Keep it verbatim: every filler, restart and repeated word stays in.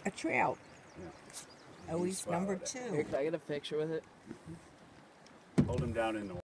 A trout. Yeah. Oh, he's number two. Here, can I get a picture with it? Hold him down in the